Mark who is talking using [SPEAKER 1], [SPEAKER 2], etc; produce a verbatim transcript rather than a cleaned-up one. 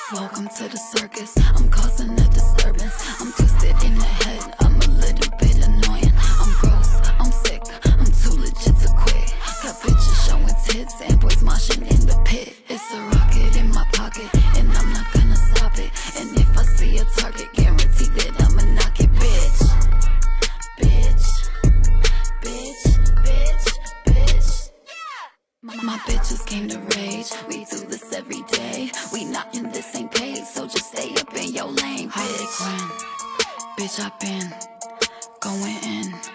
[SPEAKER 1] Welcome to the circus, I'm causing a disturbance. I'm twisted in the head, I'm a little bit annoying. I'm gross, I'm sick, I'm too legit to quit. Got bitches showing tits and boys moshing in the pit. It's a rocket in my pocket, and I'm not gonna stop it. And if I see a target, guarantee that I'ma knock it, bitch. Bitch, bitch, bitch, bitch. My bitches came to rage, we do this every day. We not in the same page, so just stay up in your lane, bitch. Harley Quinn, bitch, I been going in.